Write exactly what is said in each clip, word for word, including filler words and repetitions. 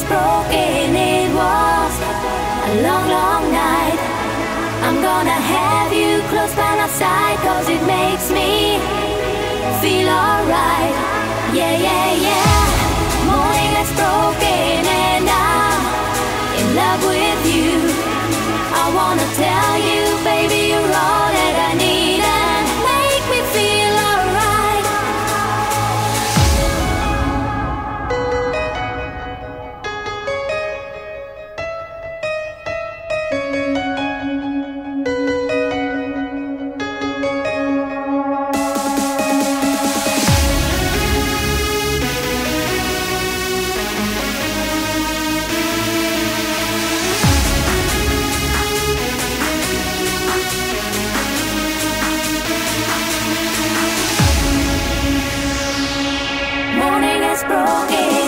broken. It was a long, long night. I'm gonna have you close by my side, 'cause it makes me feel alright. Yeah, yeah, yeah. Morning is broken and I'm in love with you. I wanna tell you, baby, you're all that I need, and make me feel alright. Morning is broken.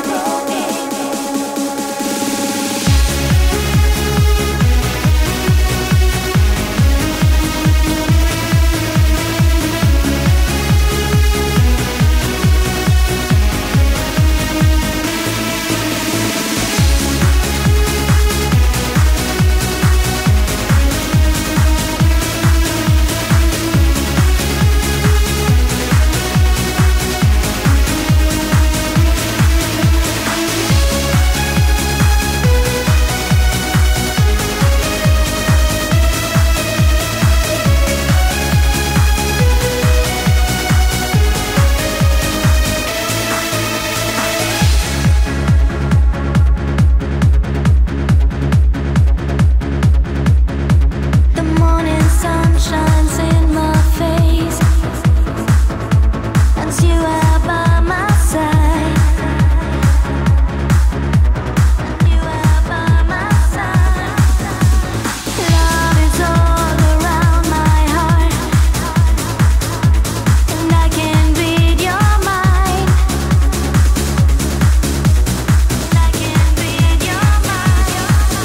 The morning sun shines in my face, and you are by my side. And you are by my side. Love is all around my heart, and I can read your mind. And I can read your mind.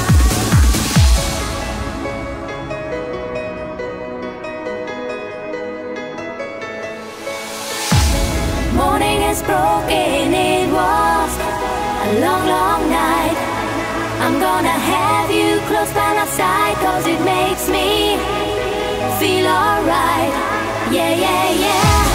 Morning is broken. It was a long, long night. I'm gonna have you close by my side, 'cause it makes me feel alright. Yeah, yeah, yeah.